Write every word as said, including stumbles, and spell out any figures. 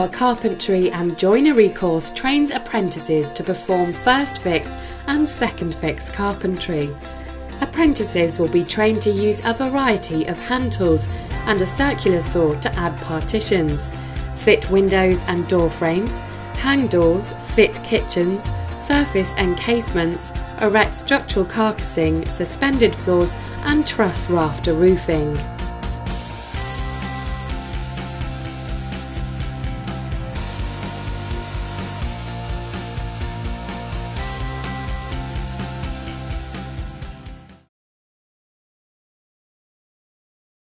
Our carpentry and joinery course trains apprentices to perform first fix and second fix carpentry. Apprentices will be trained to use a variety of hand tools and a circular saw to add partitions, fit windows and door frames, hang doors, fit kitchens, surface encasements, erect structural carcassing, suspended floors and truss rafter roofing.